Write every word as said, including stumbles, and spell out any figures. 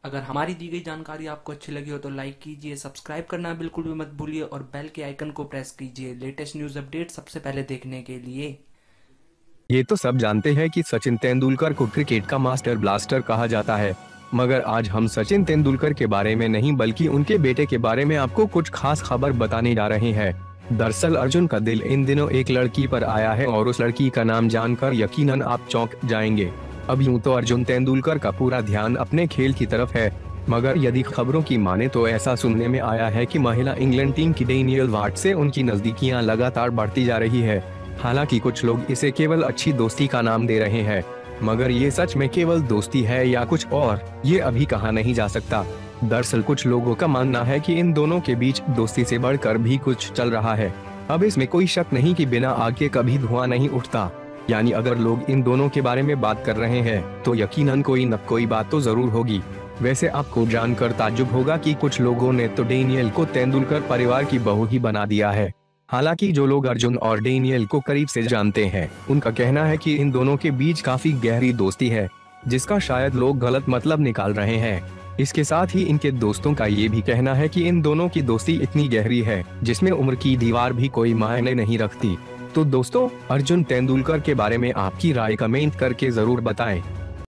अगर हमारी दी गई जानकारी आपको अच्छी लगी हो तो लाइक कीजिए, सब्सक्राइब करना बिल्कुल भी मत भूलिए और बेल के आइकन को प्रेस कीजिए लेटेस्ट न्यूज़ अपडेट सबसे पहले देखने के लिए। ये तो सब जानते हैं कि सचिन तेंदुलकर को क्रिकेट का मास्टर ब्लास्टर कहा जाता है, मगर आज हम सचिन तेंदुलकर के बारे में नहीं बल्कि उनके बेटे के बारे में आपको कुछ खास खबर बताने जा रहे हैं। दरअसल अर्जुन का दिल इन दिनों एक लड़की पर आया है और उस लड़की का नाम जानकर यकीनन आप चौंक जाएंगे। अब यूं तो अर्जुन तेंदुलकर का पूरा ध्यान अपने खेल की तरफ है, मगर यदि खबरों की माने तो ऐसा सुनने में आया है कि महिला इंग्लैंड टीम की डेनियल वाट से उनकी नजदीकियां लगातार बढ़ती जा रही है। हालांकि कुछ लोग इसे केवल अच्छी दोस्ती का नाम दे रहे हैं, मगर ये सच में केवल दोस्ती है या कुछ और, ये अभी कहा नहीं जा सकता। दरअसल कुछ लोगों का मानना है कि इन दोनों के बीच दोस्ती से बढ़कर भी कुछ चल रहा है। अब इसमें कोई शक नहीं कि बिना आग के कभी धुआं नहीं उठता, यानी अगर लोग इन दोनों के बारे में बात कर रहे हैं तो यकीनन कोई न कोई बात तो जरूर होगी। वैसे आपको जानकर ताज्जुब होगा कि कुछ लोगों ने तो डेनियल को तेंदुलकर परिवार की बहू ही बना दिया है। हालांकि जो लोग अर्जुन और डेनियल को करीब से जानते हैं उनका कहना है कि इन दोनों के बीच काफी गहरी दोस्ती है, जिसका शायद लोग गलत मतलब निकाल रहे हैं। इसके साथ ही इनके दोस्तों का ये भी कहना है कि इन दोनों की दोस्ती इतनी गहरी है जिसमें उम्र की दीवार भी कोई मायने नहीं रखती। तो दोस्तों, अर्जुन तेंदुलकर के बारे में आपकी राय कमेंट करके जरूर बताएं।